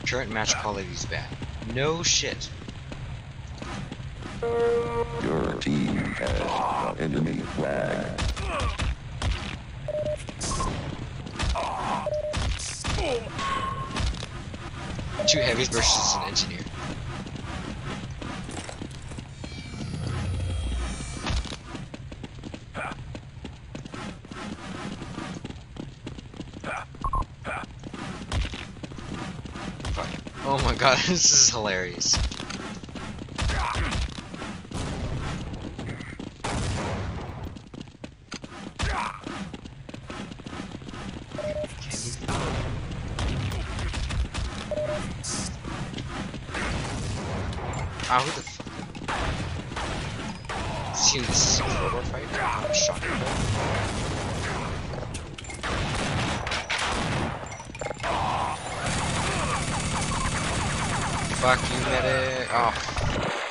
Current match quality is bad. No shit. Your team has the enemy flag. Two heavies versus an engineer. Fuck. Oh my god, this is hilarious. Ah, who the fuck? See this is a robot fight? I'm shocking though. Fuck you, medic. Oh.